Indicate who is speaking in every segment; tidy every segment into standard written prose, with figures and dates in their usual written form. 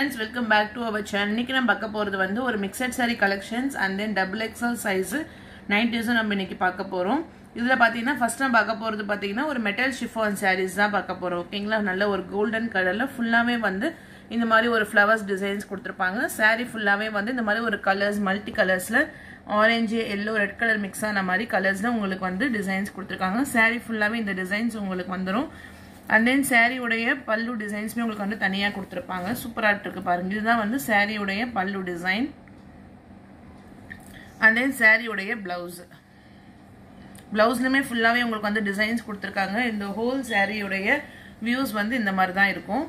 Speaker 1: friends, welcome back to our channel. இன்னைக்கு நம்ம பார்க்க போறது வந்து ஒரு mixed saree collections and then double XL size 90s நம்ம இன்னைக்கு பார்க்க போறோம். இதுல பாத்தீங்கன்னா ஃபர்ஸ்ட் நம்ம பார்க்க போறது பாத்தீங்கன்னா ஒரு metal chiffon sarees தான் பார்க்க போறோம். ஓகேங்களா? நல்ல ஒரு golden கலர்ல ஃபுல்லாவே வந்து இந்த மாதிரி ஒரு flowers designs கொடுத்திருப்பாங்க. saree ஃபுல்லாவே வந்து இந்த மாதிரி ஒரு கலர்ஸ் மல்டி கலர்ஸ்ல orange, yellow, red color mix ஆன மாதிரி கலர்ஸ்ல உங்களுக்கு வந்து டிசைன்ஸ் கொடுத்திருக்காங்க. saree ஃபுல்லாவே இந்த டிசைன்ஸ் உங்களுக்கு வந்துரும். And then saree உடைய பல்லு டிசைன்ஸ்மே உங்களுக்கு வந்து தனியா கொடுத்திருப்பாங்க. சூப்பரா இருக்கு பாருங்க. இதுதான் வந்து saree உடைய பல்லு டிசைன். And then saree உடைய blouse. Blouseலமே ஃபுல்லாவே உங்களுக்கு வந்து டிசைன்ஸ் கொடுத்திருக்காங்க. இந்த whole saree உடைய views வந்து இந்த மாதிரி தான் இருக்கும்.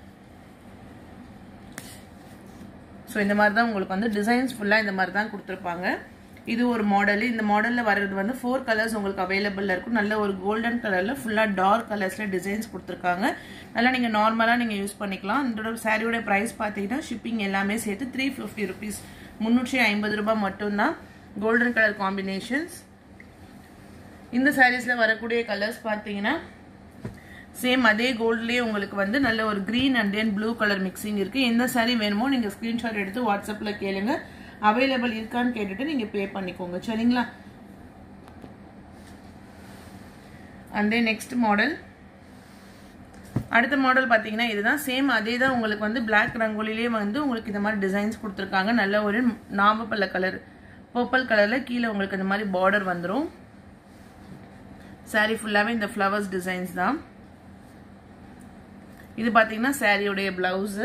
Speaker 1: சோ இந்த மாதிரி தான் உங்களுக்கு வந்து டிசைன்ஸ் ஃபுல்லா இந்த மாதிரி தான் கொடுத்திருப்பாங்க. இது ஒரு மாடல். இந்த மாடல்ல வரது வந்து 4 கலர்ஸ் உங்களுக்கு அவேலபிளா இருக்கும். நல்ல ஒரு கோல்டன் கலர்ல ஃபுல்லா டார்க் கலர்ஸ்ல டிசைன்ஸ் கொடுத்திருக்காங்க. நல்லா நீங்க நார்மலா நீங்க யூஸ் பண்ணிக்கலாம். இந்த சாரியோட பிரைஸ் பாத்தீங்கன்னா ஷிப்பிங் எல்லாமே சேர்த்து 350 rupees 350 ரூபாய் மட்டும் தான். Golden colour combinations. இந்த சாரீஸ்ல வரக்கூடிய கலர்ஸ் பாத்தீங்கன்னா சேம் அதே கோல்ட்லயே உங்களுக்கு வந்து நல்ல ஒரு green and then blue colour mixing இருக்கு. எந்த சாரி வேணுமோ நீங்க ஸ்கிரீன்ஷாட் எடுத்து வாட்ஸ்அப்ல கேளுங்க. அவைலபிள் இருக்கான்னு கேட்டுட்டு நீங்க பே பண்ணிக்கோங்க. சரிங்களா? and then next model. அடுத்த மாடல் பாத்தீங்கன்னா இதுதான். சேம் அதே தான் உங்களுக்கு வந்து Black ரங்கோலிலே வந்து உங்களுக்கு இந்த மாதிரி டிசைன்ஸ் கொடுத்திருக்காங்க. நல்ல ஒரு நாவப்பழ கலர் பர்பிள் கலர்ல கீழ உங்களுக்கு இந்த மாதிரி border வந்துரும். saree ஃபுல்லாவே இந்த flowers டிசைன்ஸ் தான். இது பாத்தீங்கன்னா saree உடைய blouse.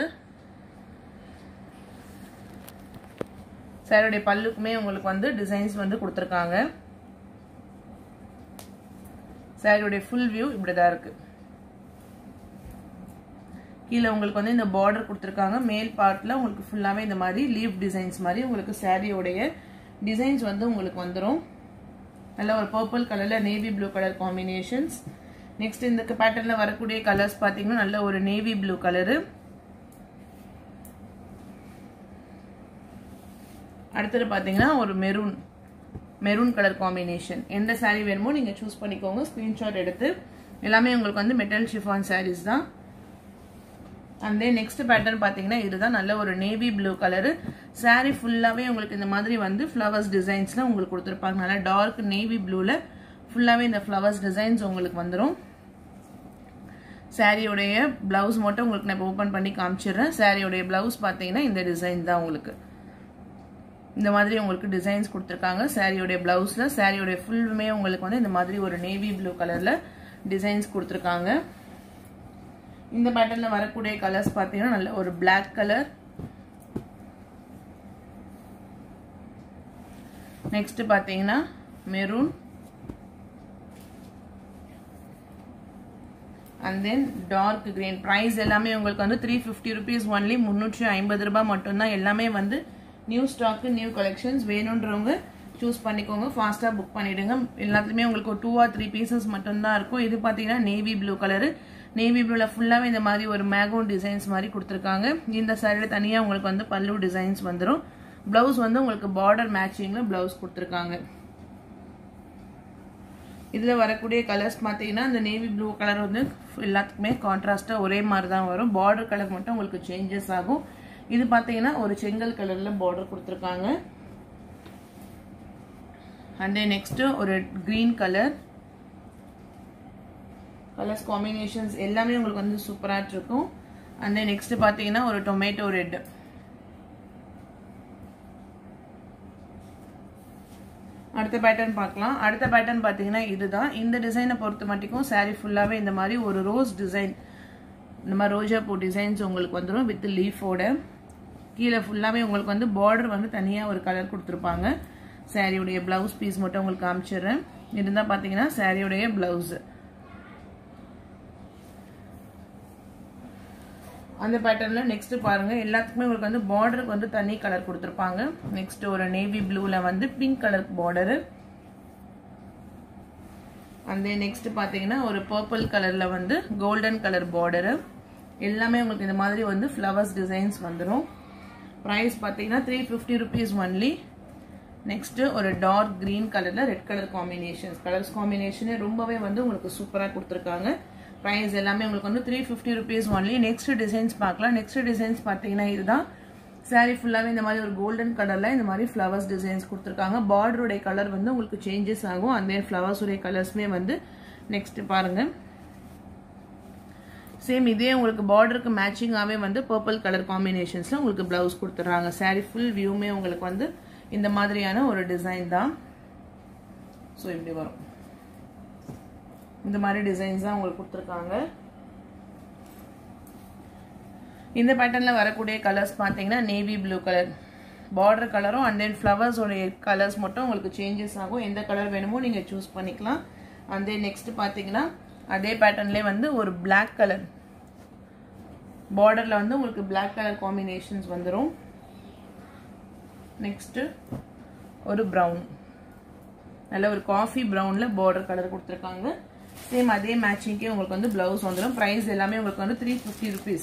Speaker 1: சாரியோட பல்லுக்குமே உங்களுக்கு வந்து டிசைன்ஸ் வந்து கொடுத்திருக்காங்க. சாரியோட ஃபுல் வியூ இப்படி தான் இருக்கு. கீழ உங்களுக்கு வந்து இந்த border கொடுத்திருக்காங்க. மேல் பார்ட்ல உங்களுக்கு ஃபுல்லாவே இந்த மாதிரி லீஃப் டிசைன்ஸ் மாதிரி உங்களுக்கு சாரியோட டிசைன்ஸ் வந்து உங்களுக்கு வந்துரும். நல்ல ஒரு பர்பிள் கலர்ல navy blue colour combinations. Next இந்த பேட்டர்ன்ல வரக்கூடிய கலர்ஸ் பாத்தீங்கன்னா நல்ல ஒரு நேவி ப்ளூ கலர். அடுத்து பாத்தீங்கன்னா ஒரு மெரூன் கலர் காம்பினேஷன். எந்த saree வேணுமோ நீங்க சூஸ் பண்ணிக்கோங்க. ஸ்கிரீன்ஷாட் எடுத்து. எல்லாமே உங்களுக்கு வந்து மெட்டல் chiffon sarees தான். and then next pattern பாத்தீங்கன்னா இதுதான். நல்ல ஒரு நேவி ப்ளூ கலர். saree ஃபுல்லாவே உங்களுக்கு இந்த மாதிரி வந்து flowers டிசைன்ஸ்ல உங்களுக்கு கொடுத்திருப்பாங்க. நல்ல டார்க் நேவி ப்ளூல ஃபுல்லாவே இந்த flowers டிசைன்ஸ் உங்களுக்கு வந்துரும். saree உடைய blouse மட்டும் உங்களுக்கு நான் ஓபன் பண்ணி காமிச்சிடுறேன். saree உடைய blouse பாத்தீங்கன்னா இந்த டிசைன் தான் உங்களுக்கு. இந்த மாதிரி உங்களுக்கு டிசைன்ஸ் கொடுத்திருக்காங்க. சாரியோட பிளவுஸ்ல சாரியோட ஃபுல்லுமே உங்களுக்கு வந்து இந்த மாதிரி ஒரு நேவி ப்ளூ கலர்ல டிசைன்ஸ் கொடுத்திருக்காங்க. இந்த பேட்டர்ன்ல வரக்கூடிய கலர்ஸ் பாத்தீங்கன்னா நல்ல ஒரு Black கலர். நெக்ஸ்ட் பாத்தீங்கன்னா maroon. and then dark green. Price எல்லாமே உங்களுக்கு வந்து 350 rupees only 350 ரூபாய் மட்டும் தான். எல்லாமே வந்து நியூ ஸ்டாக் நியூ கலெக்ஷன்ஸ். வேணும்ன்றவங்க சூஸ் பண்ணிக்கோங்க. ஃபாஸ்டா புக் பண்ணிடுங்க. எல்லாத்துலயுமே உங்களுக்கு ஒரு 2 or 3 பீசஸ் மட்டும் தான் இருக்கும். இது பாத்தீங்கன்னா நேவி ப்ளூ கலர். நேவி ப்ளூல ஃபுல்லாவே இந்த மாதிரி ஒரு மேகோன் டிசைன்ஸ் மாதிரி கொடுத்திருக்காங்க. இந்த சாரியில தனியா உங்களுக்கு வந்து பல்லு டிசைன்ஸ் வந்துரும். பிளவுஸ் வந்து உங்களுக்கு பார்டர் மேட்சிங்ல பிளவுஸ் கொடுத்திருக்காங்க. இதுல வரக்கூடிய கலர்ஸ் பாத்தீங்கன்னா இந்த நேவி ப்ளூ கலர் வந்து எல்லாத்துக்குமே கான்ட்ராஸ்டா ஒரே மாதிரி தான் வரும். பார்டர் கலர் மட்டும் உங்களுக்கு சேஞ்சஸ் ஆகும். இது பாத்தீங்கன்னா ஒரு செங்கல் கலர்ல border கொடுத்திருக்காங்க. and then next ஒரு green கலர். கலர்ஸ் காம்பினேஷன்ஸ் எல்லாமே உங்களுக்கு வந்து சூப்பரா இருக்கும். and then next பாத்தீங்கன்னா ஒரு டொமேட்டோ ரெட். அடுத்த பேட்டர்ன் பார்க்கலாம். அடுத்த பேட்டர்ன் பாத்தீங்கன்னா இதுதான். இந்த டிசைனை பொறுத்த மட்டும் saree ஃபுல்லாவே இந்த மாதிரி ஒரு ரோஸ் டிசைன், இந்த மாதிரி ரோஜா பூ டிசைன்ஸ் உங்களுக்கு வந்துரும் வித் லீஃபோட. கீழ ஃபுல்லாவே உங்களுக்கு வந்து border வந்து தனியா ஒரு கலர் கொடுத்திருப்பாங்க. saree உடைய blouse பீஸ் மட்டும் உங்களுக்கு காமிச்சிடுறேன். இதுதான் பாத்தீங்கன்னா saree உடைய blouse. அந்த பேட்டர்ன்ல நெக்ஸ்ட் பாருங்க. எல்லாத்துக்குமே உங்களுக்கு வந்து border வந்து தனி கலர் கொடுத்திருப்பாங்க. நெக்ஸ்ட் ஒரு நேவி ப்ளூல வந்து pink colour border. and then next பாத்தீங்கன்னா ஒரு பர்பிள் கலர்ல வந்து கோல்டன் கலர் border. எல்லாமே உங்களுக்கு இந்த மாதிரி வந்து flowers டிசைன்ஸ் வந்துரும். பிரைஸ் பாத்தீங்கன்னா 350 rupees only. நெக்ஸ்ட் ஒரு டார்க் green கலர்ல ரெட் கலர் காம்பினேஷன்ஸ். கலர்ஸ் காம்பினேஷனே ரொம்பவே வந்து உங்களுக்கு சூப்பரா கொடுத்திருக்காங்க. ப்ரைஸ் எல்லாமே உங்களுக்கு வந்து 350 rupees ஒன்லி. நெக்ஸ்ட் டிசைன்ஸ் பார்க்கலாம். நெக்ஸ்ட் டிசைன்ஸ் பார்த்தீங்கன்னா இதுதான். சாரி ஃபுல்லாகவே இந்த மாதிரி ஒரு கோல்டன் கலரில் இந்த மாதிரி ஃப்ளவர்ஸ் டிசைன்ஸ் கொடுத்துருக்காங்க. பார்டருடைய கலர் வந்து உங்களுக்கு சேஞ்சஸ் ஆகும். அந்த ஃப்ளவர்ஸுடைய கலர்ஸ்மே வந்து நெக்ஸ்ட் பாருங்கள். சேம் இதே உங்களுக்கு பார்டருக்கு மேட்சிங்காகவே வந்து பர்பிள் கலர் காம்பினேஷன்ஸில் உங்களுக்கு ப்ளவுஸ் கொடுத்துட்றாங்க. சாரி ஃபுல் வியூமே உங்களுக்கு வந்து இந்த மாதிரியான ஒரு டிசைன் தான். ஸோ இப்படி வரும். இந்த மாதிரி டிசைன்ஸ் தான் உங்களுக்கு கொடுத்துருக்காங்க. இந்த பேட்டர்னில் வரக்கூடிய கலர்ஸ் பார்த்தீங்கன்னா நேவி ப்ளூ கலர் பார்டர் கலரும் அண்ட் தென் ஃப்ளவர்ஸோடைய கலர்ஸ் மட்டும் உங்களுக்கு சேஞ்சஸ் ஆகும். எந்த கலர் வேணுமோ நீங்கள் சூஸ் பண்ணிக்கலாம். அண்ட் தென் நெக்ஸ்ட் பார்த்தீங்கன்னா அதே பேட்டர்ன்லேயே வந்து ஒரு பிளாக் கலர் பார்டரில் வந்து உங்களுக்கு பிளாக் கலர் காம்பினேஷன்ஸ் வந்துடும். நெக்ஸ்ட்டு ஒரு ப்ரௌன், நல்ல ஒரு காஃபி ப்ரௌனில் பார்டர் கலர் கொடுத்துருக்காங்க. சேம் அதே மேட்சிங்கே உங்களுக்கு வந்து ப்ளவுஸ் வந்துடும். ப்ரைஸ் எல்லாமே உங்களுக்கு வந்து 350 rupees,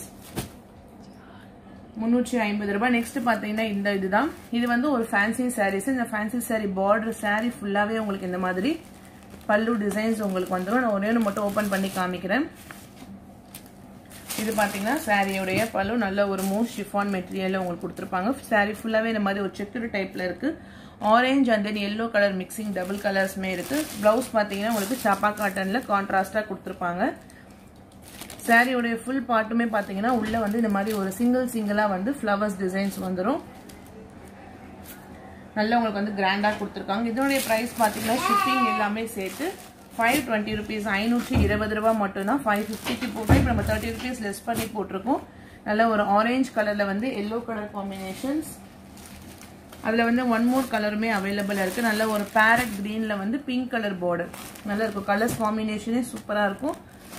Speaker 1: 350 ரூபாய். நெக்ஸ்ட் பார்த்தீங்கன்னா இந்த இதுதான். இது வந்து ஒரு ஃபேன்சி சாரீஸ். இந்த ஃபேன்சி சாரீ பார்டர் சாரீ ஃபுல்லாகவே உங்களுக்கு இந்த மாதிரி பல்லு டிசைன்ஸ் உங்களுக்கு வந்துடும். நான் ஒரே ஒன்று மட்டும் ஓப்பன் பண்ணி காமிக்கிறேன். இது பார்த்தீங்கன்னா சாரியோடைய பல்லு நல்ல ஒரு மோஸ்ட் ஷிஃபான் மெட்டீரியலில் உங்களுக்கு கொடுத்துருப்பாங்க. சாரீ ஃபுல்லாகவே இந்த மாதிரி ஒரு செக்குடு டைப்பில் இருக்குது. Orange and then yellow colour mixing double கலர்ஸ்மே இருக்குது. ப்ளவுஸ் பார்த்தீங்கன்னா உங்களுக்கு சப்பா காட்டனில் கான்ட்ராஸ்டாக கொடுத்துருப்பாங்க. சாரியோடைய ஃபுல் பார்ட்டுமே பார்த்தீங்கன்னா உள்ளே வந்து இந்த மாதிரி ஒரு சிங்கிளாக வந்து ஃப்ளவர்ஸ் டிசைன்ஸ் வந்துடும். நல்லா உங்களுக்கு வந்து கிராண்டாக கொடுத்துருக்காங்க. இதனுடைய ப்ரைஸ் பார்த்தீங்கன்னா ஷிப்பிங் எல்லாமே சேர்த்து 520 rupees, 520 ரூபா மட்டும்தான். 550க்கு போட்டு இப்போ நம்ம 30 rupees லெஸ் பண்ணி போட்டிருக்கோம். நல்ல ஒரு ஆரஞ்ச் கலரில் வந்து எல்லோ கலர் காம்பினேஷன்ஸ். அதில் வந்து ஒன் மோர் கலருமே அவைலபிளாக இருக்குது. நல்ல ஒரு பேரட் க்ரீனில் வந்து பிங்க் கலர் பார்டர் நல்லா இருக்கும். கலர்ஸ் காம்பினேஷனே சூப்பராக இருக்கும்.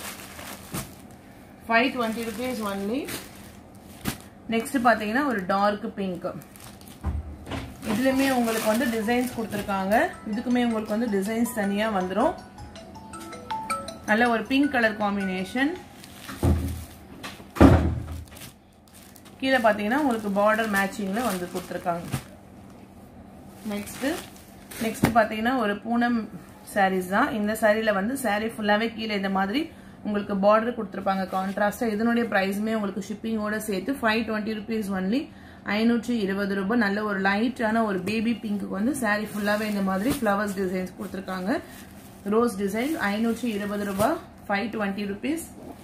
Speaker 1: 520 rupees ஒன்லி. நெக்ஸ்ட் பார்த்தீங்கன்னா ஒரு டார்க் பிங்க். இதுலையுமே உங்களுக்கு வந்து டிசைன்ஸ் கொடுத்துருக்காங்க. இதுக்குமே உங்களுக்கு வந்து டிசைன்ஸ் தனியாக வந்துடும். நல்ல ஒரு பிங்க் கலர் காம்பினேஷன். கீழே பார்த்தீங்கன்னா உங்களுக்கு பார்டர் மேட்சிங்கில் வந்து கொடுத்துருக்காங்க. நெக்ஸ்ட் பார்த்தீங்கன்னா ஒரு பூனம் சாரீஸ் தான். இந்த சாரியில் வந்து சாரீ ஃபுல்லாகவே கீழே இந்த மாதிரி உங்களுக்கு பார்டர் கொடுத்துருப்பாங்க கான்ட்ராஸ்டாக. இதனுடைய ப்ரைஸுமே உங்களுக்கு ஷிப்பிங்கோட சேர்த்து 520 rupees ஒன்லி, 520 ரூபாய். நல்ல ஒரு லைட்டான ஒரு பேபி பிங்க்கு வந்து சாரீ ஃபுல்லாகவே இந்த மாதிரி ஃப்ளவர்ஸ் டிசைன்ஸ் கொடுத்துருக்காங்க. ரோஸ் டிசைன் 520 ரூபாய், 520 rupees.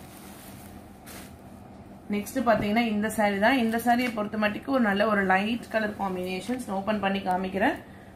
Speaker 1: நெக்ஸ்ட் பார்த்தீங்கன்னா இந்த சாரீ தான். இந்த சாரியை பொறுத்த மட்டுக்கு ஒரு நல்ல ஒரு லைட் கலர் காம்பினேஷன்ஸ் ஓப்பன் பண்ணி காமிக்கிறேன்.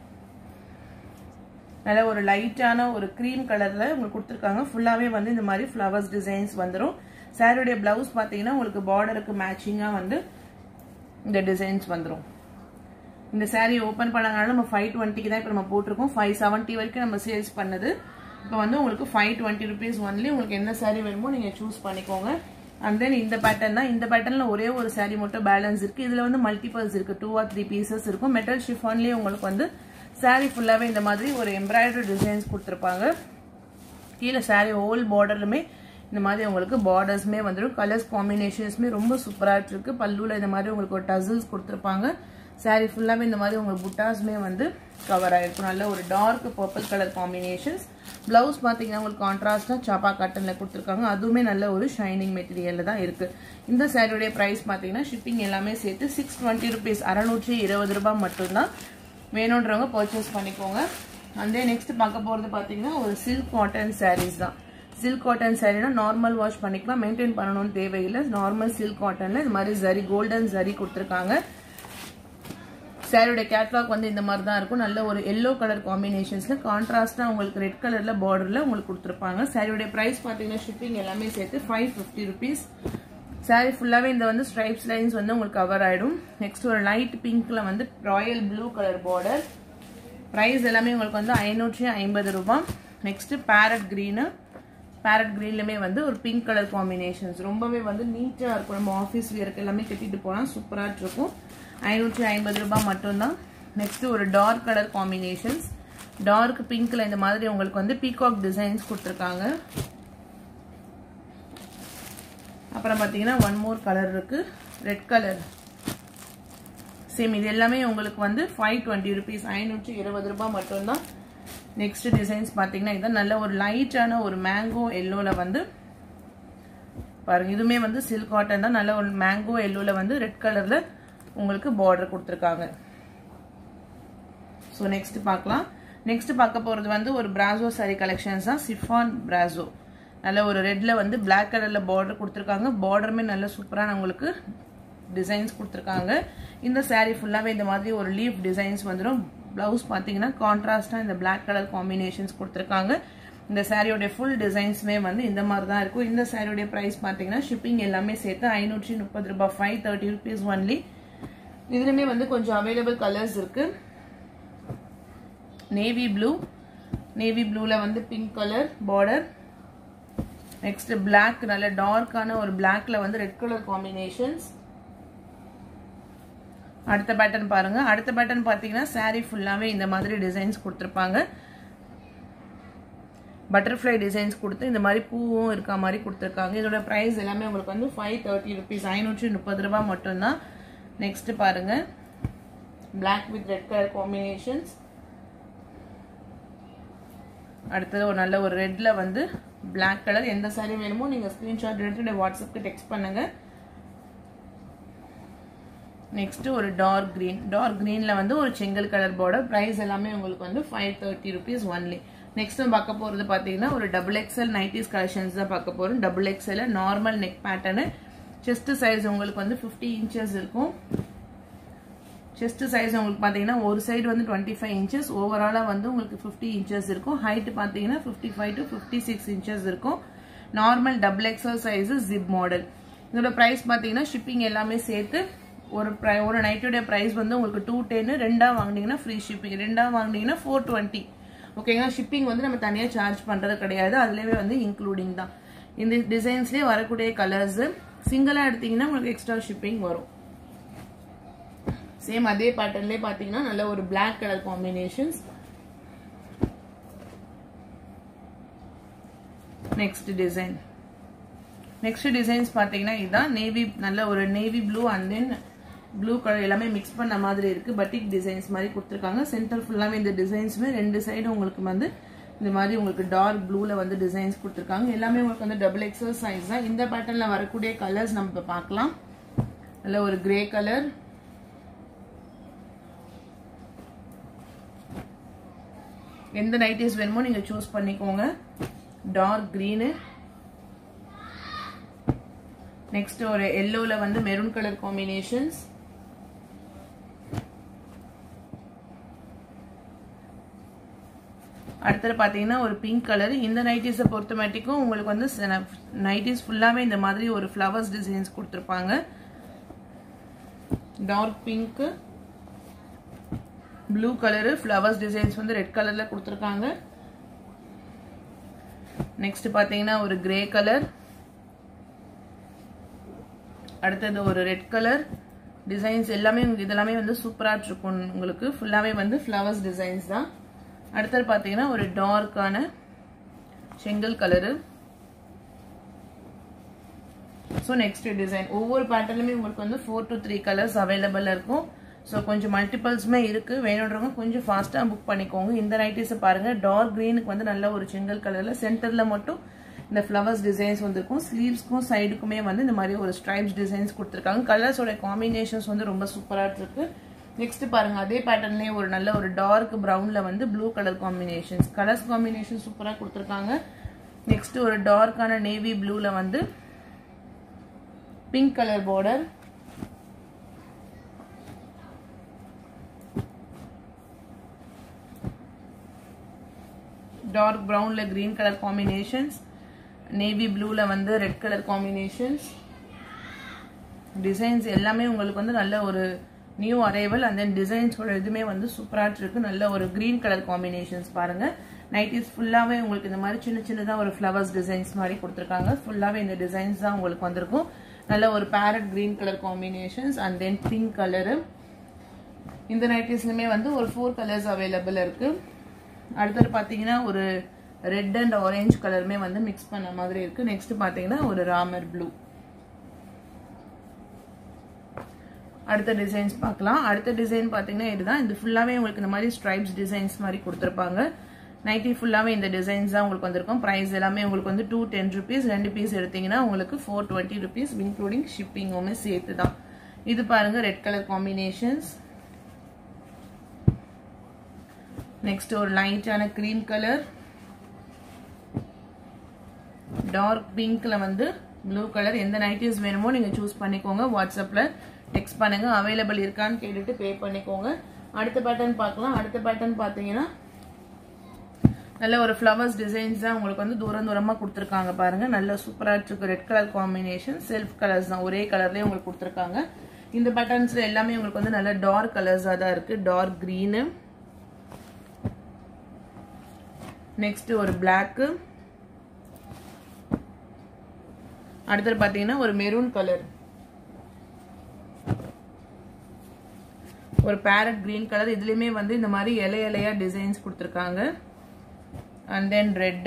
Speaker 1: நல்ல ஒரு லைட்டான ஒரு க்ரீம் கலரில் உங்களுக்கு கொடுத்துருக்காங்க. ஃபுல்லாகவே வந்து இந்த மாதிரி ஃப்ளவர்ஸ் டிசைன்ஸ் வந்துடும். சாரியுடைய ப்ளவுஸ் பார்த்தீங்கன்னா உங்களுக்கு பார்டருக்கு மேட்சிங்காக வந்து இந்த டிசைன்ஸ் வந்துடும். இந்த சாரீ ஓப்பன் பண்ணனால நம்ம 520க்கு தான் இப்போ நம்ம போட்டிருக்கோம். 570 வரைக்கும் நம்ம சேல்ஸ் பண்ணது. இப்போ வந்து உங்களுக்கு 520 rupees ஒன்லி. உங்களுக்கு என்ன சாரீ வேணுமோ நீங்கள் சூஸ் பண்ணிக்கோங்க. அண்ட் தென் இந்த பேட்டர்ன் தான். இந்த பேட்டர்னில் ஒரே ஒரு சாரீ மட்டும் பேலன்ஸ் இருக்குது. இதில் வந்து மல்டிபிள்ஸ் இருக்குது. 2 or 3 பீசஸ் இருக்கும். மெட்டல் ஷிஃபான்லேயே உங்களுக்கு வந்து சாரீ ஃபுல்லாகவே இந்த மாதிரி ஒரு எம்ப்ராய்டரி டிசைன்ஸ் கொடுத்துருப்பாங்க. கீழே சாரீ ஹோல் பார்டருமே இந்த மாதிரி உங்களுக்கு பார்டர்ஸ்மே வந்துடும். கலர்ஸ் காம்பினேஷன்ஸ்மே ரொம்ப சூப்பராக இருக்கு. பல்லுவில் இந்த மாதிரி உங்களுக்கு ஒரு டசில்ஸ் கொடுத்துருப்பாங்க. சாரீ ஃபுல்லாகவே இந்த மாதிரி உங்களுக்கு புட்டாஸ்மே வந்து கவர் ஆகிருக்கும். நல்ல ஒரு dark purple colour combinations. Blouse பார்த்தீங்கன்னா உங்களுக்கு கான்ட்ராஸ்டாக சாப்பா காட்டனில் கொடுத்துருக்காங்க. அதுவுமே நல்ல ஒரு ஷைனிங் மெட்டீரியலில் தான் இருக்குது. இந்த சாரியுடைய ப்ரைஸ் பார்த்தீங்கன்னா ஷிப்பிங் எல்லாமே சேர்த்து 620 rupees, 620 ரூபாய் மட்டும்தான். வேணுன்றவங்க பர்ச்சேஸ் பண்ணிக்கோங்க. அந்த நெக்ஸ்ட் பார்க்க போகிறது பார்த்தீங்கன்னா ஒரு சில்க் காட்டன் சாரீஸ் தான். சில்க் காட்டன் சாரீனா நார்மல் வாஷ் பண்ணிக்கலாம், மெயின்டைன் பண்ணணும்னு தேவையில்லை. நார்மல் சில்க் காட்டனில் இந்த மாதிரி ஜரி கோல்டன் ஜரி கொடுத்துருக்காங்க. சாரியோட கேட்லாக் வந்து இந்த மாதிரி தான் இருக்கும். நல்ல ஒரு எல்லோ கலர் காம்பினேஷன்ஸில் கான்ட்ராஸ்டாக உங்களுக்கு ரெட் கலரில் பார்டரில் உங்களுக்கு கொடுத்துருப்பாங்க. சாரியோட ப்ரைஸ் பார்த்தீங்கன்னா ஷிப்பிங் எல்லாமே சேர்த்து 550 rupees. சாரி ஃபுல்லாகவே இந்த வந்து ஸ்ட்ரைப்ஸ் லைன்ஸ் வந்து உங்களுக்கு கவர் ஆகிடும். நெக்ஸ்ட் ஒரு லைட் பிங்க்கில் வந்து royal blue colour border. Price எல்லாமே உங்களுக்கு வந்து 550 ரூபாய். Next parrot green. பேரட் க்ரீன்லுமே வந்து ஒரு பிங்க் கலர் காம்பினேஷன்ஸ் ரொம்பவே வந்து நீட்டாக இருக்கும். நம்ம ஆஃபீஸ் வியருக்கு எல்லாமே கட்டிட்டு போனால் சூப்பராக இருக்கும். 550 ரூபாய் மட்டும்தான். நெக்ஸ்ட் ஒரு டார்க் கலர் காம்பினேஷன்ஸ். டார்க் பிங்க்ல இந்த மாதிரி உங்களுக்கு வந்து பீகாக் டிசைன்ஸ் கொடுத்துருக்காங்க. அப்புறம் பார்த்தீங்கன்னா ஒன் மோர் கலர் இருக்கு, ரெட் கலர். சேம் இது எல்லாமே உங்களுக்கு வந்து 520 rupees, 520 ரூபாய் மட்டும்தான். நெக்ஸ்ட் டிசைன்ஸ் பார்த்தீங்கன்னா இதான் நல்ல ஒரு லைட்டான ஒரு மேங்கோ எல்லோவில் வந்து பாருங்க இதுமே வந்து சில்க் காட்டன் தான். நல்ல ஒரு மேங்கோ எல்லோல வந்து ரெட் கலர்ல உங்களுக்கு பார்டர் கொடுத்துருக்காங்க. ஸோ நெக்ஸ்ட் பார்க்கலாம். நெக்ஸ்ட் பார்க்க போறது வந்து ஒரு பிராசோ சாரி கலெக்ஷன்ஸ் தான். சிஃபான் பிராசோ நல்ல ஒரு ரெட்ல வந்து பிளாக் கலர்ல பார்டர் கொடுத்துருக்காங்க. பார்டருமே நல்ல சூப்பரான உங்களுக்கு டிசைன்ஸ் கொடுத்துருக்காங்க. இந்த சாரீ ஃபுல்லாவே இந்த மாதிரி ஒரு லீஃப் டிசைன்ஸ் வந்துடும். பிளவுஸ் பார்த்தீங்கன்னா கான்ட்ராஸ்டா இந்த பிளாக் கலர் காம்பினேஷன்ஸ் கொடுத்துருக்காங்க. இந்த சாரியோட ஃபுல் டிசைன்ஸ்மே வந்து இந்த மாதிரி தான் இருக்கும். இந்த சாரியோட பிரைஸ் பார்த்தீங்கன்னா ஷிப்பிங் எல்லாமே சேர்த்து 530 ரூபாய், 530 rupees ஒன்லி. இதுலயுமே வந்து கொஞ்சம் அவைலபிள் கலர்ஸ் இருக்கு. நேவி ப்ளூல வந்து pink colour border. Next black நல்ல டார்க்கான ஒரு பிளாக்ல வந்து ரெட் கலர் காம்பினேஷன்ஸ். அடுத்த பேட்டர்ன் பாருங்க. அடுத்த பேட்டர்ன் பாத்தீங்கன்னா சாரி ஃபுல்லாவே இந்த மாதிரி டிசைன்ஸ் கொடுத்துருப்பாங்க. பட்டர்ஃப்ளை டிசைன்ஸ் கொடுத்து இந்த மாதிரி பூவும் இருக்க மாதிரி கொடுத்துருக்காங்க. இதோட பிரைஸ் எல்லாமே உங்களுக்கு வந்து 530 rupees, 530 ரூபாய் மட்டும்தான். நெக்ஸ்ட் பாருங்க black with red colour combinations. அடுத்தது ஒரு நல்ல ஒரு ரெட்ல வந்து பிளாக் கலர். எந்த சாரி வேணுமோ நீங்க ஸ்கிரீன்ஷாட் எடுத்து வாட்ஸ்அப்க்கு டெக்ஸ்ட் பண்ணுங்க. நெக்ஸ்ட் ஒரு டார்க் கிரீன்ல வந்து ஒரு செங்கல் கலர் பார்டர். பிரைஸ் எல்லாமே உங்களுக்கு வந்து 530 rupees ஒன்லி. நெக்ஸ்ட் பார்க்க போறது பாத்தீங்கன்னா ஒரு XXL நைட்டிஸ் கலெக்ஷன்ஸ் தான் பார்க்க போறோம். XXL normal neck pattern. Chest size உங்களுக்கு வந்து 50 inches இருக்கும். செஸ்ட் சைஸ் உங்களுக்கு பாத்தீங்கன்னா ஒரு சைடு வந்து 25 inches, ஓவராலா வந்து உங்களுக்கு 50 inches இருக்கும். ஹைட் பாத்தீங்கன்னா 55 to 56 inches இருக்கும். Normal XXL size zip model. இதோட பிரைஸ் பாத்தீங்கன்னா ஷிப்பிங் எல்லாமே சேர்த்து ஒரு நைட்டோட பிரைஸ் வந்து உங்களுக்கு 210. ரெண்டா வாங்குனீங்கன்னா ஃப்ரீ ஷிப்பிங், ரெண்டா வாங்குனீங்கன்னா 420. ஓகேங்களா. ஷிப்பிங் வந்து நம்ம தனியா சார்ஜ் பண்றது கிடையாது, அதுலயே வந்து இன்க்ளூடிங் தான். இந்த டிசைன்ஸ்லயே வரக்கூடிய கலர்ஸ் சிங்கிளா எடுத்தீங்கன்னா உங்களுக்கு எக்ஸ்ட்ரா ஷிப்பிங் வரும். சேம் அதே பேட்டர்ன்லயே பாத்தீங்கன்னா நல்ல ஒரு black colour combinations. Next designs பாத்தீங்கன்னா இதுதான் நல்ல ஒரு navy blue and then blue colour எல்லாமே மிக்ஸ் பண்ண மாதிரி இருக்கு. பட்டிக் டிசைன்ஸ் மாதிரி கொடுத்துருக்காங்க. சென்டர் ஃபுல்லாவே இந்த டிசைன்ஸ்மே ரெண்டு சைடு உங்களுக்கு வந்து இந்த மாதிரி உங்களுக்கு டார்க் ப்ளூல வந்து டிசைன்ஸ் கொடுத்துருக்காங்க. எல்லாமே உங்களுக்கு வந்து XXL சைஸ் தான். இந்த பேட்டர்ன்ல வரக்கூடிய கலர்ஸ் நம்ம பார்க்கலாம். நல்ல ஒரு கிரே கலர், எந்த நைட்டிஸ் வேணுமோ நீங்க சூஸ் பண்ணிக்கோங்க. Dark green. நெக்ஸ்ட் ஒரு எல்லோல வந்து மெரூன் கலர் காம்பினேஷன்ஸ். அடுத்து பாத்தீங்கன்னா ஒரு பிங்க் கலர். இந்த நைட்டிஸை பொறுத்த மாட்டிக்கும் உங்களுக்கு வந்து நைட்டிஸ் ஃபுல்லாவே இந்த மாதிரி ஒரு ஃப்ளவர்ஸ் டிசைன்ஸ் கொடுத்துருப்பாங்க. Dark pink, blue colour, flowers designs வந்து ரெட் கலர்ல கொடுத்துருக்காங்க. நெக்ஸ்ட் பாத்தீங்கன்னா ஒரு கிரே கலர். அடுத்தது ஒரு ரெட் கலர் டிசைன்ஸ். எல்லாமே இதெல்லாமே வந்து சூப்பரா இருக்கும். உங்களுக்கு ஃபுல்லாவே வந்து ஃப்ளவர்ஸ் டிசைன்ஸ் தான். அடுத்தது பாத்தீங்கன்னா ஒரு டார்க்கான செங்கல் கலரு. So next design. ஒவ்வொரு பேட்டர்னுமே உங்களுக்கு வந்து 4 to 3 கலர்ஸ் அவைலபிள் இருக்கும். ஸோ கொஞ்சம் மல்டிபிள்ஸ்மே இருக்கு. வேணுன்றவங்க கொஞ்சம் ஃபாஸ்டா புக் பண்ணிக்கோங்க. இந்த நைட்டிஸை பாருங்க. டார்க் கிரீனுக்கு வந்து நல்ல ஒரு செங்கல் கலர்ல சென்டர்ல மட்டும் இந்த ஃப்ளவர்ஸ் டிசைன்ஸ் வந்திருக்கும். ஸ்லீவ்ஸ்க்கும் சைடுக்குமே வந்து இந்த மாதிரி ஒரு ஸ்ட்ரைப்ஸ் டிசைன்ஸ் கொடுத்துருக்காங்க. கலர்ஸோட காம்பினேஷன்ஸ் வந்து ரொம்ப சூப்பரா இருக்கு. நெக்ஸ்ட் பாருங்க அதே பேட்டர்ன்லயே ஒரு நல்ல ஒரு டார்க் பிரவுன்ல வந்து blue colour combinations. Colours combination சூப்பரா கொடுத்துருக்காங்க. நெக்ஸ்ட் ஒரு டார்க்கான நேவி ப்ளூல வந்து பிங்க் கலர் பார்டர். டார்க் பிரவுன்ல கிரீன் கலர் காம்பினேஷன்ஸ். நேவி ப்ளூல வந்து ரெட் கலர் காம்பினேஷன்ஸ். டிசைன்ஸ் எல்லாமே உங்களுக்கு வந்து நல்ல ஒரு நியூ அரைவல். அண்ட் தென் டிசைன்ஸோட இதுமே வந்து சூப்பரா இருக்கு. நல்ல ஒரு கிரீன் கலர் காம்பினேஷன்ஸ் பாருங்க. நைட்டிஸ் ஃபுல்லாவே உங்களுக்கு இந்த மாதிரி சின்ன சின்னதா ஒரு ஃப்ளவர்ஸ் டிசைன்ஸ் மாதிரி கொடுத்துருக்காங்க. ஃபுல்லாவே இந்த டிசைன்ஸ் தான் உங்களுக்கு வந்திருக்கும். நல்ல ஒரு parrot green colour combinations and then pink colour. இந்த நைட்டிஸ்லுமே வந்து ஒரு 4 கலர்ஸ் அவைலபிள் இருக்கு. அடுத்தது பாத்தீங்கன்னா ஒரு ரெட் அண்ட் ஆரஞ்சு கலருமே வந்து மிக்ஸ் பண்ண மாதிரி இருக்கு. நெக்ஸ்ட் பாத்தீங்கன்னா ஒரு ராமர் ப்ளூ. அடுத்த டிசைன்ஸ் பார்க்கலாம். அடுத்த டிசைன் பாத்தீங்கன்னா இதுதான். இது ஃபுல்லாவே உங்களுக்கு இந்த மாதிரி ஸ்ட்ரைப்ஸ் டிசைன்ஸ் மாதிரி கொடுத்துருப்பாங்க. நைட்டி ஃபுல்லாவே இந்த டிசைன்ஸ் தான் உங்களுக்கு வந்திருக்கும். பிரைஸ் எல்லாமே உங்களுக்கு வந்து 210 rupees. 2 பீஸ் எடுத்தீங்கன்னா உங்களுக்கு 420 rupees இன்க்ளூடிங் ஷிப்பிங்குமே சேர்த்து தான். இது பாருங்க ரெட் கலர் காம்பினேஷன்ஸ். நெக்ஸ்ட் ஒரு லைட்டான கிரீம் கலர், டார்க் பிங்க்ல வந்து ப்ளூ கலர். எந்த நைட்டிஸ் வேணுமோ நீங்க சூஸ் பண்ணிக்கோங்க. வாட்ஸ்அப்ல டெக்ஸ்ட் பண்ணுங்க, அவைலபிள் இருக்கான்னு கேட்டுட்டு பே பண்ணிக்கோங்க. அடுத்த பேட்டர்ன் பார்க்கலாம். அடுத்த பேட்டர்ன் பாத்தீங்கன்னா நல்ல ஒரு ஃப்ளவர்ஸ் டிசைன்ஸ் தான் உங்களுக்கு வந்து தூரமா கொடுத்துருக்காங்க பாருங்க. நல்ல சூப்பரா இருக்கு. Red colour combination, self colours தான், ஒரே கலர்லயே உங்களுக்கு கொடுத்துருக்காங்க. இந்த பேட்டர்ன்ஸ்ல எல்லாமே உங்களுக்கு வந்து நல்ல டார்க் கலர்ஸா தான் இருக்கு. டார்க் கிரீனு, நெக்ஸ்ட் ஒரு பிளாக், அடுத்தது பாத்தீங்கன்னா ஒரு மெரூன் கலர், ஒரு பேரட் கிரீன் கலர். இதுலயுமே வந்து இந்த மாதிரி இலையா டிசைன்ஸ் கொடுத்துருக்காங்க. and then red.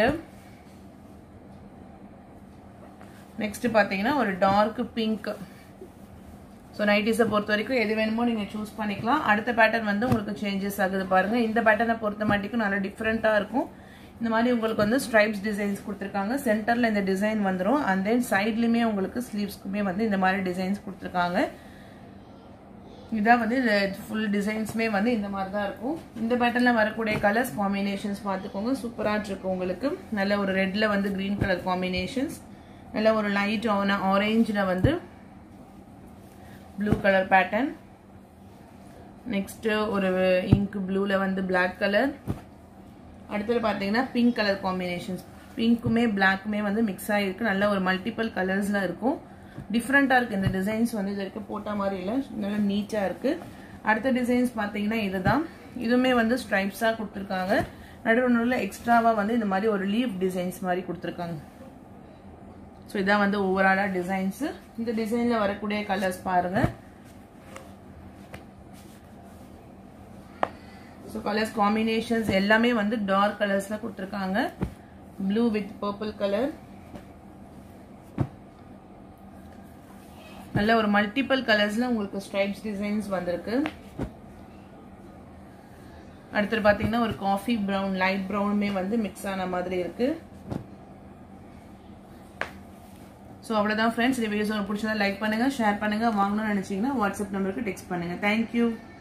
Speaker 1: next பாத்தீங்கன்னா ஒரு டார்க் பிங்க். சோ நைட்டிஸை பொறுத்த வரைக்கும் எது வேணுமோ நீங்க சூஸ் பண்ணிக்கலாம். அடுத்த பேட்டர்ன் வந்து உங்களுக்கு சேஞ்சஸ் ஆகுது பாருங்க. இந்த பேட்டர்னை பொறுத்த மாட்டிக்கும் நல்லா டிஃப்ரெண்டா இருக்கும். இந்த மாதிரி உங்களுக்கு வந்து ஸ்ட்ரைப்ஸ் டிசைன்ஸ் கொடுத்துருக்காங்க. சென்டர்ல இந்த டிசைன் வந்துடும். அண்ட் தென் சைட்லயுமே உங்களுக்கு ஸ்லீவ்ஸ்க்குமே வந்து இந்த மாதிரி டிசைன்ஸ் கொடுத்துருக்காங்க. இதான் வந்து ஃபுல் டிசைன்ஸ்மே வந்து இந்த மாதிரி தான் இருக்கும். இந்த பேட்டர்ல வரக்கூடிய கலர்ஸ் காம்பினேஷன்ஸ் பார்த்துக்கோங்க. சூப்பரா இருக்கும் உங்களுக்கு. நல்ல ஒரு ரெட்ல வந்து கிரீன் கலர் காம்பினேஷன்ஸ், நல்ல ஒரு லைட் ஆரஞ்சுல வந்து ப்ளூ கலர் பேட்டர்ன், நெக்ஸ்ட் ஒரு இங்க் ப்ளூல வந்து பிளாக் கலர். அடுத்தது பார்த்தீங்கன்னா பிங்க் கலர் காம்பினேஷன்ஸ். பிங்க்குமே பிளாக்குமே வந்து மிக்ஸ் ஆகிருக்கு. நல்ல ஒரு மல்டிபிள் கலர்ஸ்ல இருக்கும். டிஃப்ரெண்டா இருக்கு. இந்த டிசைன்ஸ் வந்து இது வரைக்கும் போட்ட மாதிரி இல்லை, நல்லா நீட்டா இருக்கு. அடுத்த டிசைன்ஸ் பார்த்தீங்கன்னா இதுதான். இதுவுமே வந்து ஸ்ட்ரைப்ஸா கொடுத்துருக்காங்க. நடுவில் எக்ஸ்ட்ராவா வந்து இந்த மாதிரி ஒரு லீஃப் டிசைன்ஸ் மாதிரி கொடுத்துருக்காங்க. ஸோ இதான் வந்து ஓவராலா டிசைன்ஸ். இந்த டிசைன்ல வரக்கூடிய கலர்ஸ் பாருங்க. ஸோ கலர்ஸ் காம்பினேஷன்ஸ் எல்லாமே வந்து டார்க் கலர்ஸ்ல கொடுத்துருக்காங்க. ப்ளூ வித் பர்பிள் கலர், நல்ல ஒரு மல்டிபிள் கலர்ஸ்ல உங்களுக்கு ஸ்ட்ரைப்ஸ் டிசைன்ஸ் வந்திருக்கு. அடுத்து பாத்தீங்கன்னா ஒரு காஃபி பிரவுன், லைட் பிரவுனுமே வந்து மிக்ஸ் ஆன மாதிரி இருக்கு. ஸோ அவ்வளோதான் ஃப்ரெண்ட்ஸ். இந்த வீடியோஸ் உங்களுக்கு பிடிச்சதா லைக் பண்ணுங்க, ஷேர் பண்ணுங்க. வாங்கணும்னு நினைச்சீங்கன்னா வாட்ஸ்அப் நம்பருக்கு டெக்ஸ்ட் பண்ணுங்க. தேங்க்யூ.